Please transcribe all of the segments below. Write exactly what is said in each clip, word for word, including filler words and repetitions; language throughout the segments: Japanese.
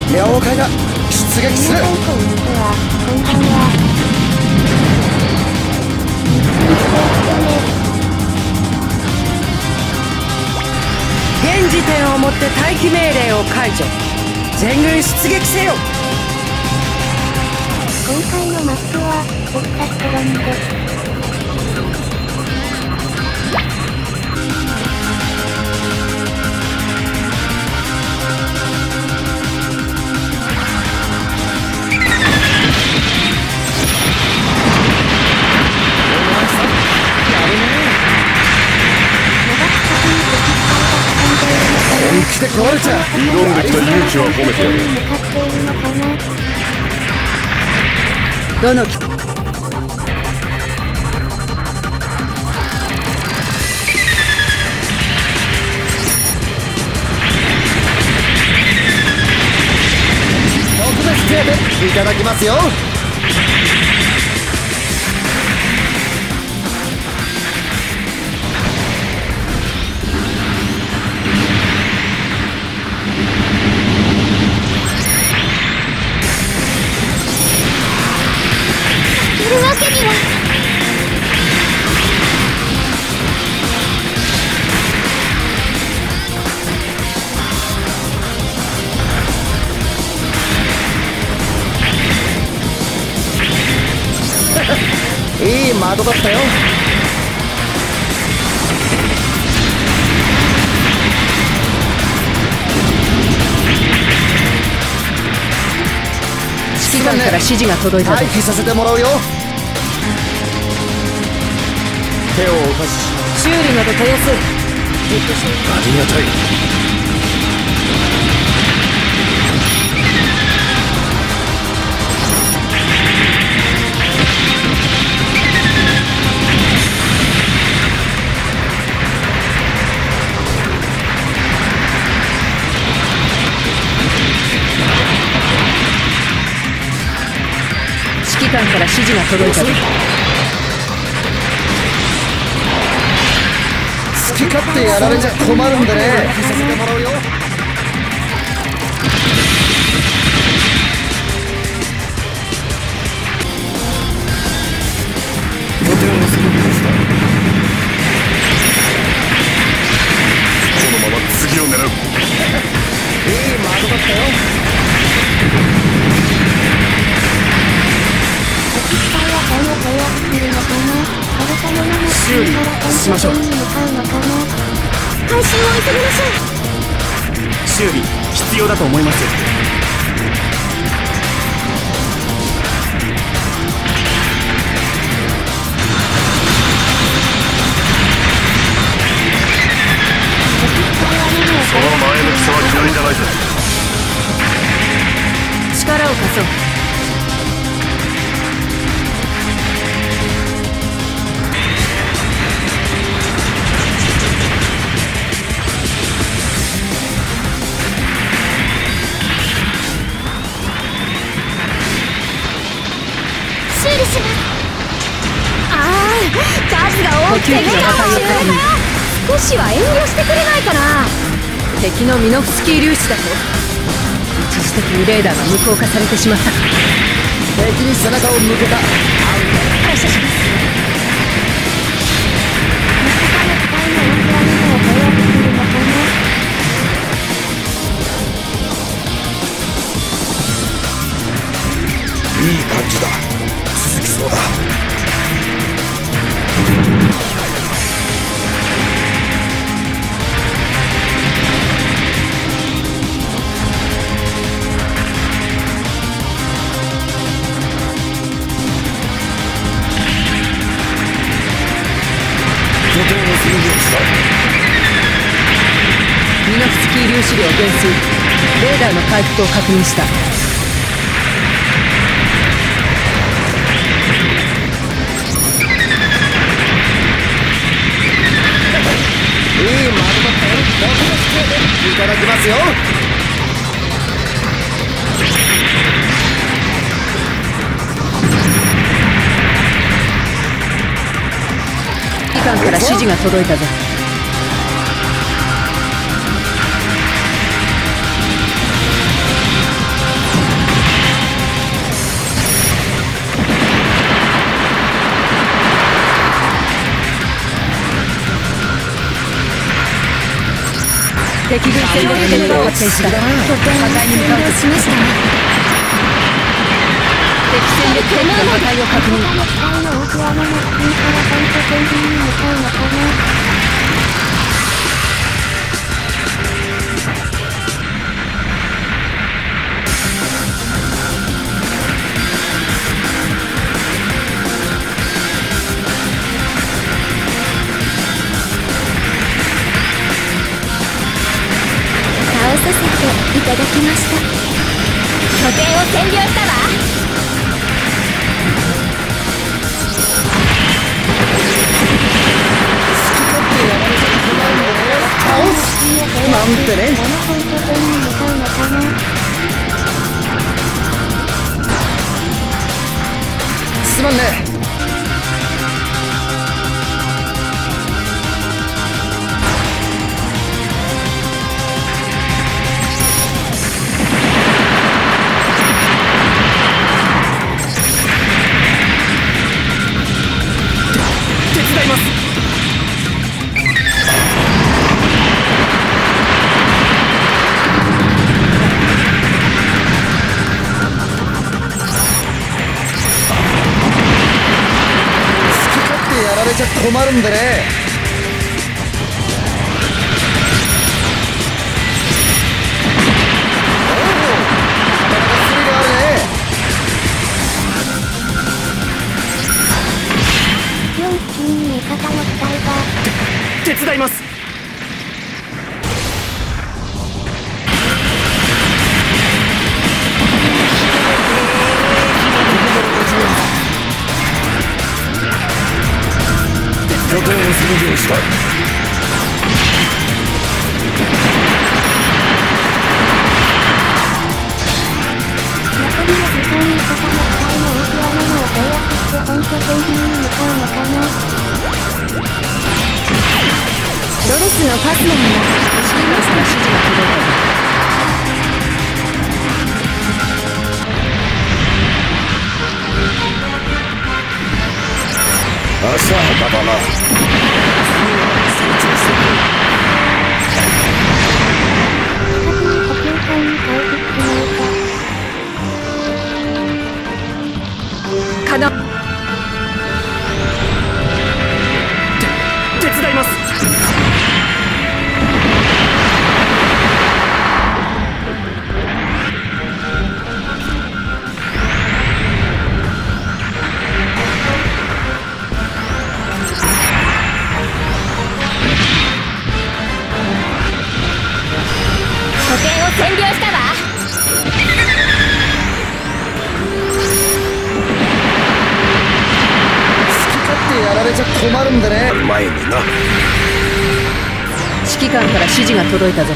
了解だ。出撃する。 現時点をもって待機命令を解除。全軍出撃せよ。 今回のマップは特撮版です。 本気で来られちゃ挑んできた勇気は褒めてやる。 どの特別手当いただきますよ。 いるわけには。 いい窓だったよ。 指揮官から指示が届いた。 回避させてもらうよ。手をお貸しします。 修理などたやすい。 ありがたい。 指揮官から指示が届いた。 好き勝手やられちゃ困るんでね。させてもらうよ。 拠点をするんですか。このまま次を狙う。いい窓だったよ。 修理しましょう。 配信を急ぎましょう。 修理必要だと思います。その前向きさは嫌いじゃないぞ。 力を貸そう。 修理します。ああ、数が多くて目が回るな。少しは遠慮してくれないかな。 敵のミノフスキー粒子だと。一時的にレーダーが無効化されてしまった。 敵に背中を向けた。 感謝します。 いい感じだ。続きそうだ。 拠点をするんですか。 ミノフスキー粒子量減衰。レーダーの回復を確認した。 いい窓だったよ。いただきますよ。 指揮官から指示が届いたぞ。 敵軍戦のレベルが発展した。破壊に向かうとしました。敵戦で敵の破壊を確認。 倒させていただきました。拠点を占領したわ。 倒すなんてね。すまんね。 手伝います。 やられちゃ困るんでね。 手伝います。拠点を宣言したい。 残りの時間に方の機体の大きなものを制圧して本拠点に向かうのかな。ドレスのファスナーが指示が指示が届いた。 浅はかだな。 近くに補給艦に帰ってきました。 かな。 手伝います。 拠点を占領したわ。 やられちゃ困るんでね。 前にな。 指揮官から指示が届いたぞ。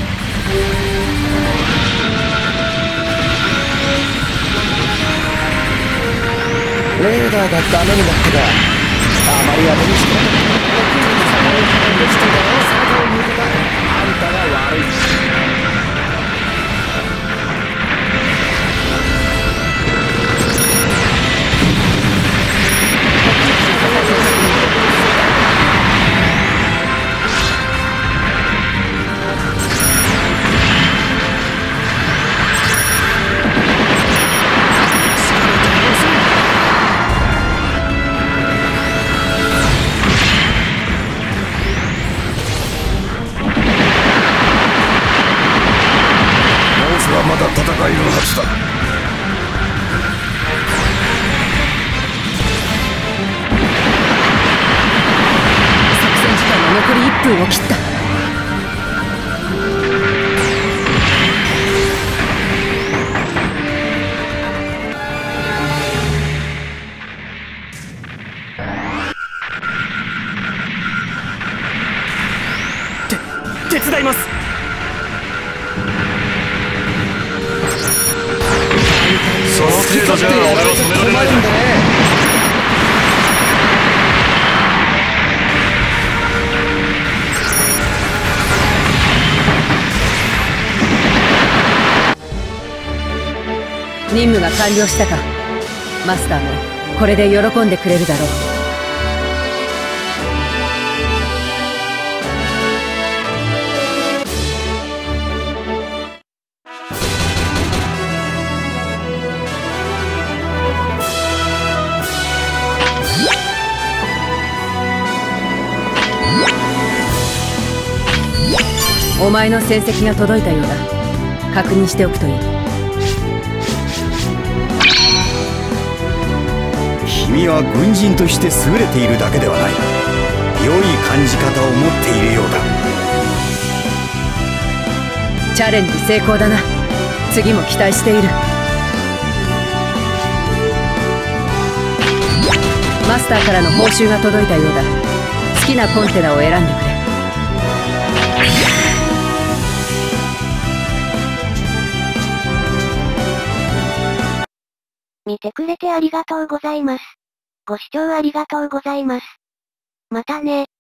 レーダーがダメになってた。あまり当てにしてなかった。できただろ、背中を向けた。あんたが悪い。 まだ戦えるはずだ。 作戦時間は残りいっぷんを切った。 手手伝います。その程度じゃ俺は止められない。 任務が完了したか。マスターもこれで喜んでくれるだろう。 お前の戦績が届いたようだ。確認しておくといい。 君は軍人として優れているだけではない。良い感じ方を持っているようだ。 チャレンジ成功だな。次も期待している。マスターからの報酬が届いたようだ。好きなコンテナを選んでくれ。 見てくれてありがとうございます。ご視聴ありがとうございます。またね。